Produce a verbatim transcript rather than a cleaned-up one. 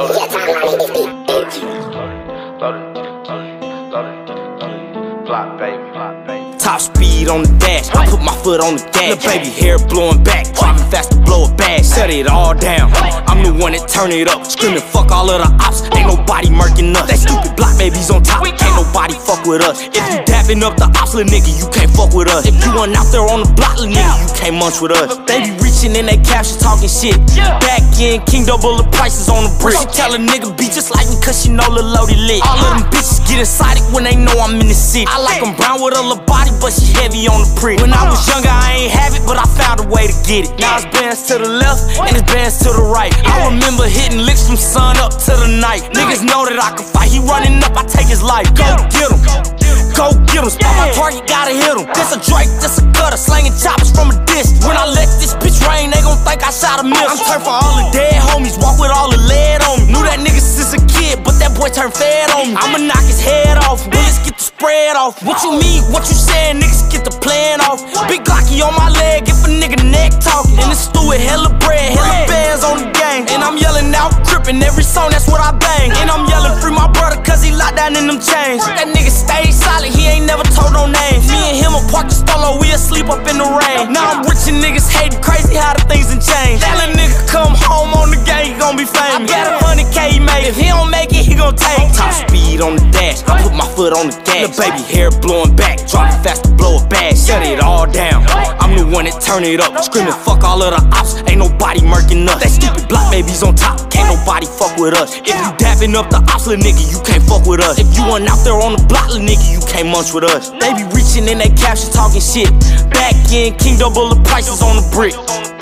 Top speed on the dash, I put my foot on the gas. Little baby hair blowing back, driving fast to blow a bag. Shut it all down, I'm the one that turn it up. Screaming fuck all of the ops, ain't nobody murking us. That stupid block babies on top, can't nobody fuck with us. If you dapping up the ops, little nigga, you can't fuck with us. If you went out there on the block, little nigga, you can't munch with us. They be reaching in they captions talking shit. Back in, king double the prices on the brick. She tell a nigga be just like me cause she know Lil Loaded lit. All of them bitches get excited when they know I'm in the city. I like them brown with a little body, but she heavy on the prick. When I was younger, I ain't have it, but I found a way to get it. Now it's bands to the left, and it's bands to the right. I remember hitting licks from sun up to the night. Niggas know that I can fight, he running up, I take his life. Go get him, go get him, spot my target, gotta hit him. This a Drake, this a gutter, slanging choppers from a distance. When I let this bitch rain, they gon' think I shot a miss. I'm turned for all the dead homies, walk with all the lead on me. Knew that nigga since a kid, but that boy turned fed on me. I'ma knock his head off, bullets get the spread off. What you mean, what you saying, niggas get the plan off. Big Glocky on my leg, if a nigga neck talking. In the stew with hella bread, hella bands on the gang. And I'm yelling out, crippin' every song, that's what I bang. And I'm yelling free my brother, cause he locked down in them chains. That nigga stayed solid, he ain't never told no names. Me and him a park the stolo, we asleep up in the rain. Now I'm rich and niggas hating, crazy how the things done changed. That little nigga come home on the game, he gon' be famous. I bet a hundred K he made, if he don't make it, he gon' take. Top speed on the dash, I put my foot on the gas. Little baby hair blowing back, driving fast to blow a bag. Shut it all down, I'm the one that turn it up. Screaming fuck all of the ops, ain't nobody murking us. That stupid block babies on top, can't nobody fuck with us. If you dapping up the ops, little nigga, you can't fuck with us. If you went out there on the block, little nigga, you can't munch with us. They be reaching in they captions talking shit. Back in, king double the prices on the brick.